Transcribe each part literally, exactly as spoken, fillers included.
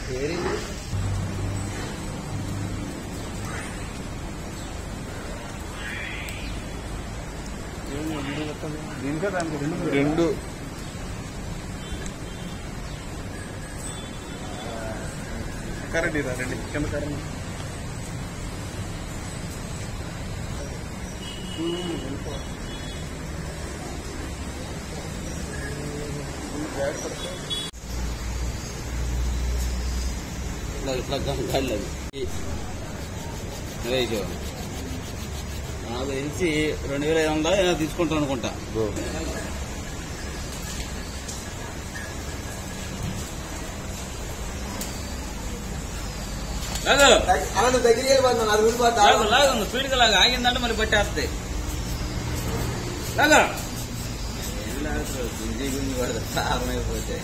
రెండు కరెంట్ ఇదా రండి కింద కరెంట్ ఇట్లా గాలి రైతు నాకు తెలిసి రెండు వేల ఐదు వందల తీసుకుంటాను అనుకుంటా. లాగా స్పీడ్గా లాగా ఆగిందంటే మరి పట్టేస్తాయి. లాగా గుంజి గుంజి పడతా సారమైపోతాయి.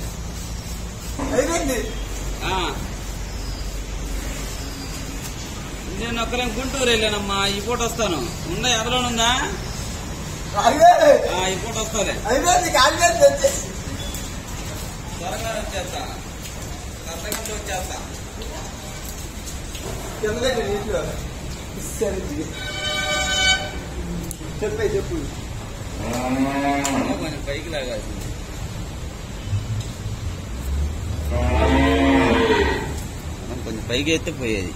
నేను ఒక్కరేం గుంటూరు వెళ్ళానమ్మా. ఈ పూట వస్తాను. ఉందా ఎదలోనుందా? ఈ పూట వస్తాలే. త్వరగా వచ్చేస్తా. అర్ధగంట వచ్చేస్తా. చెప్పే చెప్పు కొంచెం పైకి లాగాల్సింది. కొంచెం పైకి అయితే పోయేది.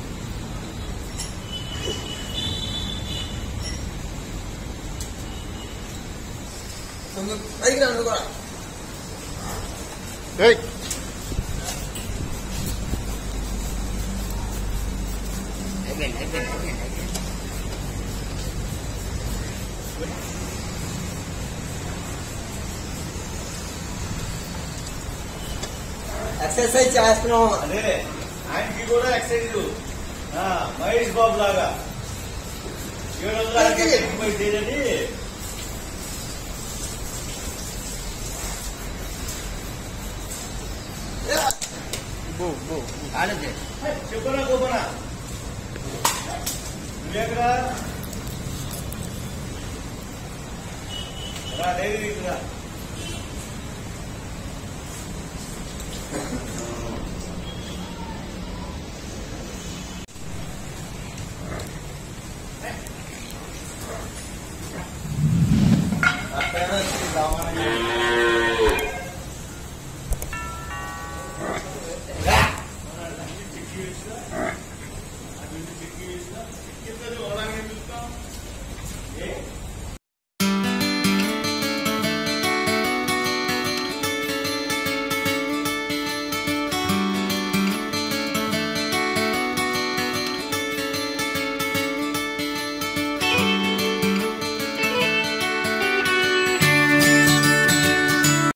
పైకి రాను కూడా ఎక్సర్సైజ్ చేస్తున్నాం. అదే ఆయనకి కూడా ఎక్సర్సైజ్ మహేష్ బాబు లాగా ఏడు వందల చేయని చెప్పనా గోపనా నువ్వేకరా రా డైరీ రా. Yeah.